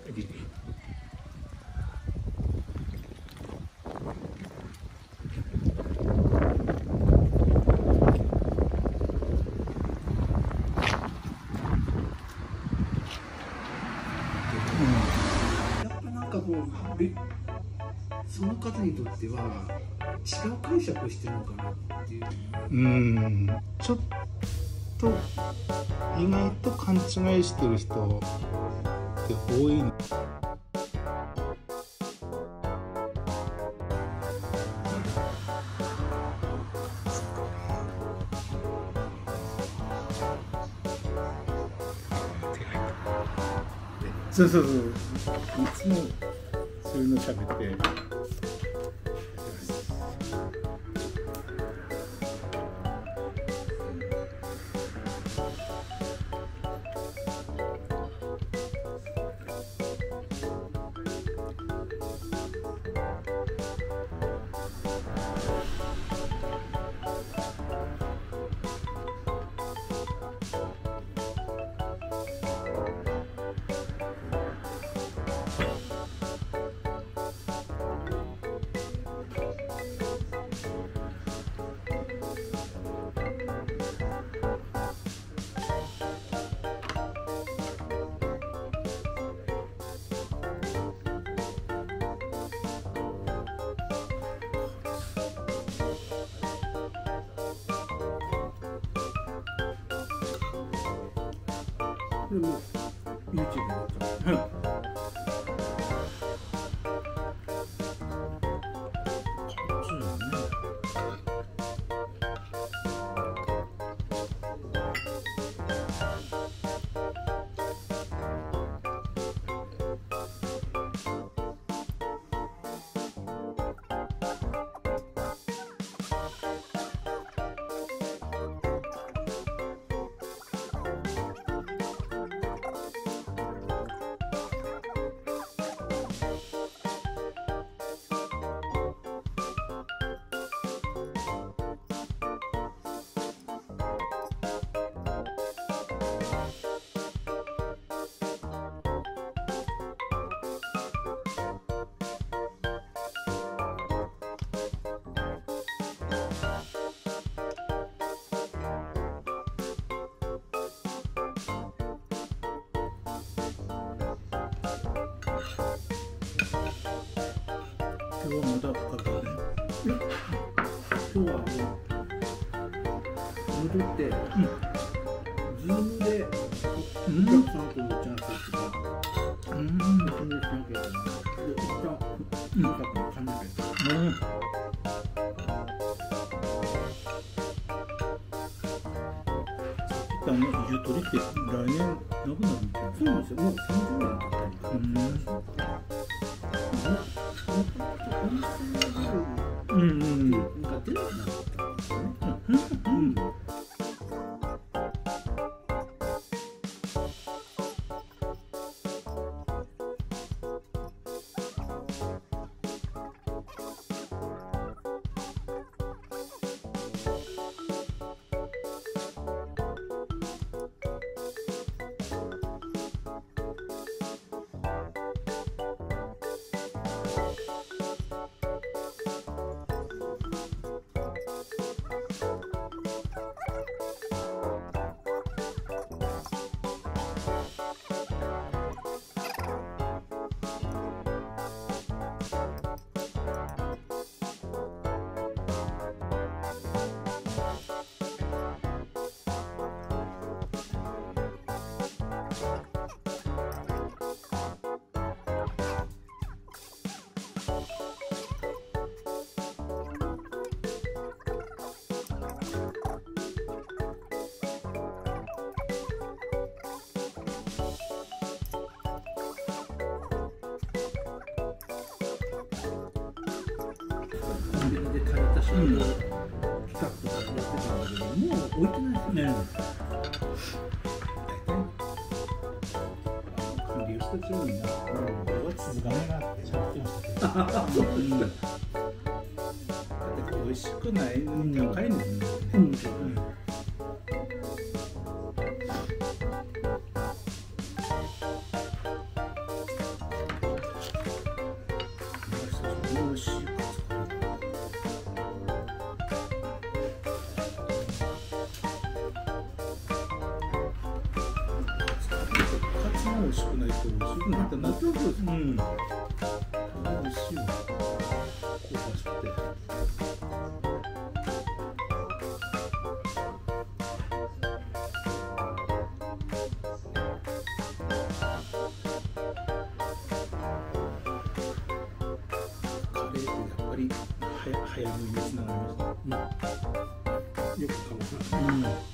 その方にとっては違う解釈してるのかなっていう。 ちょっと意外と勘違いしてる人って多いの。そうそうそう、いつもそういうの喋って。 これも YouTube になっちゃう。 今日はまだかかるね。 今日は戻って、ズームでお客さんとのチャンスが説明しなきゃいけない。で、一旦うまくかんなきゃいけない。 ゆとりって来年なくなるみたいな。 そうなんですよ。もう30年経ったりとか。なんか出なくなったんですよね。で借りた仕事企画とかやってたんだけど、もう置いてないですよね。 管理をしたちようにな、これは続かないなってしゃべってましたけど。だって美味しくないのに高いんですね。 美味しくないと美味しくなってなってる。うん。美味しいわ。香ばしくて。カレーってやっぱり早めにつながります。 よくかもしれない。 うん。